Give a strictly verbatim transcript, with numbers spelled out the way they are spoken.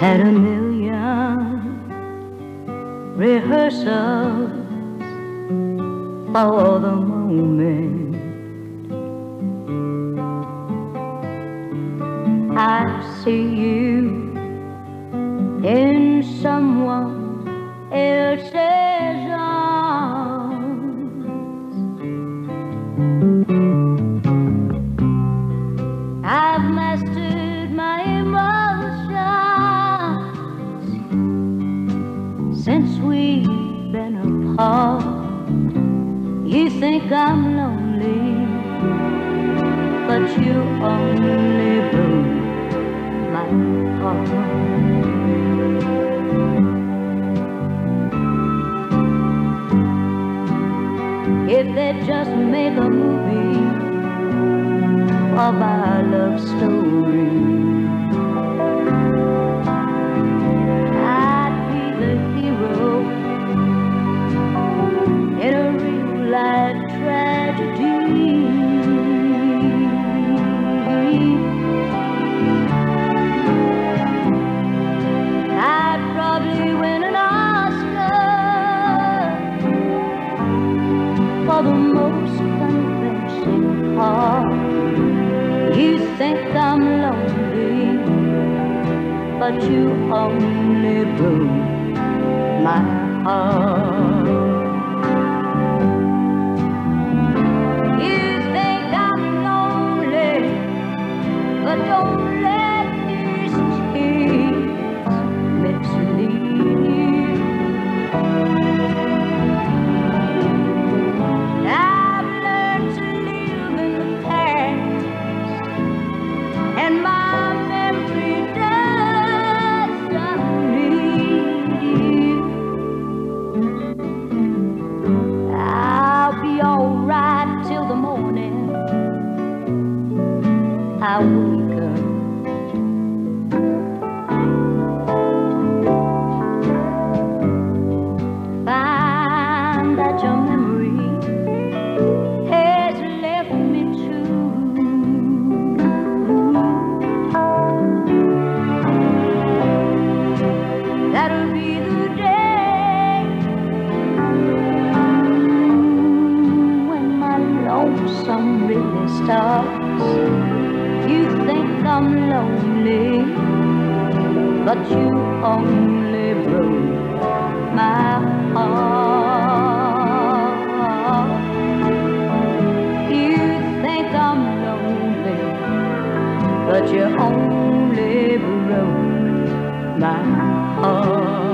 Had a million rehearsals for the moment I see you in someone else's arms. I've mastered my emotions since we've been apart. You think I'm lonely, but you only broke my heart. If they just make a movie of our love story, I'd be the hero in a real-life tragedy. I'd probably win an Oscar for the most convincing part. You think I'm lonely, but you only broke my heart. You think I'm lonely, but don't let these tears mislead you. I've learned to live in the past, and my memory doesn't need you. I'll be alright till the morning I wake up. Find that your memory has left me too. That'll be the day when my lonesome really starts. You think I'm lonely, but you only broke my heart. You think I'm lonely, but you only broke my heart.